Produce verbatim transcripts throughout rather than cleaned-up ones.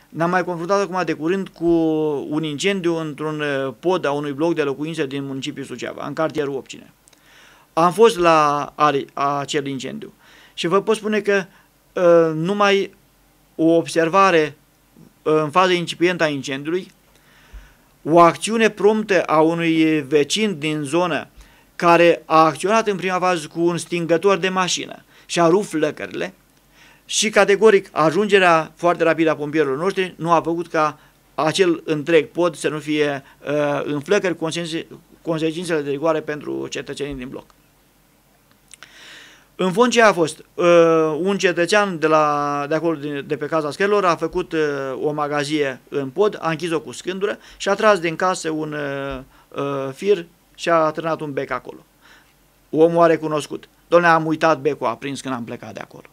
Ne-am mai confruntat acum de curând cu un incendiu într-un pod a unui bloc de locuințe din municipiul Suceava, în cartierul Opcine. Am fost la acel incendiu și vă pot spune că uh, numai o observare uh, în faza incipientă a incendiului, o acțiune promptă a unui vecin din zonă care a acționat în prima fază cu un stingător de mașină și a rupt flăcările și categoric ajungerea foarte rapidă a pompierilor noștri nu a făcut ca acel întreg pod să nu fie uh, în flăcări, consecințele de rigoare pentru cetățenii din bloc. În fond, ce a fost? Uh, un cetățean de, la, de acolo, de, de pe Casa Scărilor, a făcut uh, o magazie în pod, a închis-o cu scândură și a tras din casă un uh, uh, fir și a atârnat un bec acolo. Omul a recunoscut. Doamne, am uitat becul aprins când am plecat de acolo.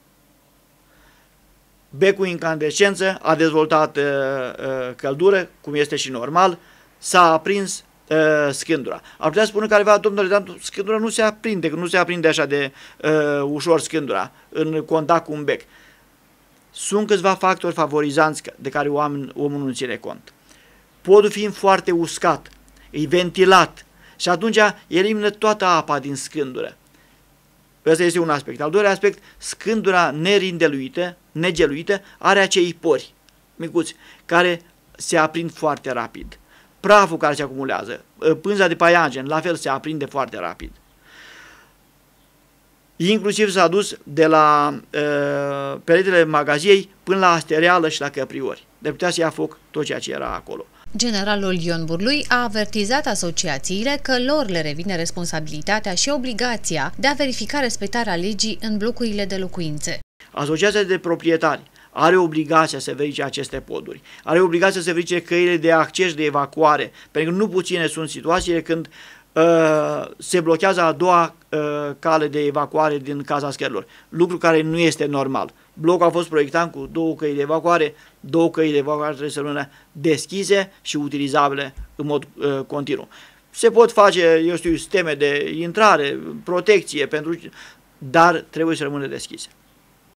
Becul incandescență a dezvoltat uh, uh, căldură, cum este și normal, s-a aprins uh, scândura. Ar putea spune careva, domnule, dar scândura nu se aprinde, că nu se aprinde așa de uh, ușor scândura în contact cu un bec. Sunt câțiva factori favorizanți de care oameni, omul nu ține cont. Podul fiind foarte uscat, e ventilat și atunci elimină toată apa din scândură. Ăsta este un aspect. Al doilea aspect, scândura nerindeluită, negeluită, are acei pori micuți care se aprind foarte rapid. Praful care se acumulează, pânza de paianjen, la fel se aprinde foarte rapid. Inclusiv s-a dus de la uh, peretele magaziei până la astereală și la căpriori. De putea să ia foc tot ceea ce era acolo. Generalul Ion Burlui a avertizat asociațiile că lor le revine responsabilitatea și obligația de a verifica respectarea legii în blocurile de locuințe. Asociația de proprietari are obligația să verifice aceste poduri, are obligația să verifice căile de acces, de evacuare, pentru că nu puține sunt situațiile când uh, se blochează a doua uh, cale de evacuare din Casa Scărilor, lucru care nu este normal. Blocul a fost proiectat cu două căi de evacuare, două căi de evacuare trebuie să rămână deschise și utilizabile în mod uh, continuu. Se pot face, eu știu, sisteme de intrare, protecție, pentru, dar trebuie să rămână deschise.